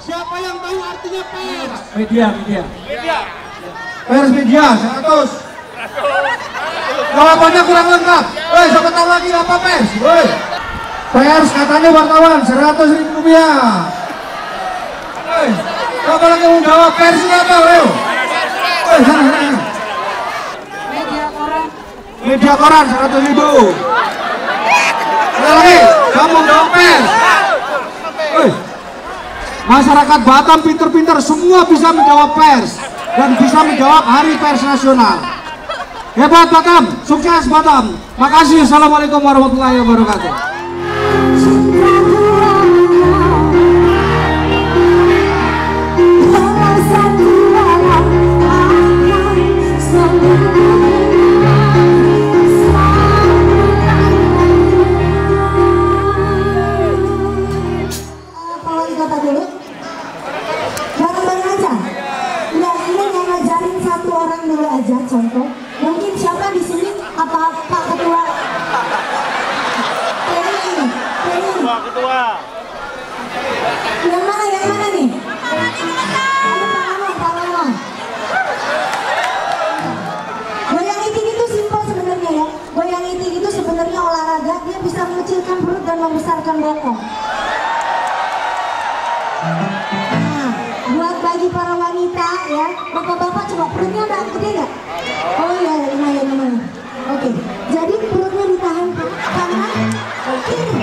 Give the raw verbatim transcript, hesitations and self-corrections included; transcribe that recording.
Siapa yang tahu artinya pers? Media, media. Media. Pers media, seratus. Jawabannya kurang lengkap. Woi, siapa tahu lagi apa pers? Woi. Pers katanya wartawan, seratus ribu rupiah. Woi, siapa lagi mau jawab persnya apa? Woi. Woi, sana, sana. Media koran. Media koran, seratus ribu. Ada lagi, kamu jawab pers. Woi. Masyarakat Batam pinter-pinter, semua bisa menjawab pers dan bisa menjawab Hari Pers Nasional. Hebat Batam, sukses Batam. Makasih. Assalamualaikum warahmatullahi wabarakatuh. Contoh, mungkin siapa di sini apa Pak Ketua? Ini, ini. Pak Ketua. Yang mana, yang mana nih? Ada Pak Among, Pak Among. Goyang itik itu simpel sebenarnya ya. Goyang itik itu sebenarnya olahraga, dia bisa mengecilkan perut dan membesarkan bokong. Nah, buat bagi para wanita ya, bapak-bapak coba perutnya udah gede nggak? Oh iya, lumayan lumayan. Oke, jadi perutnya ditahan kanan, kiri.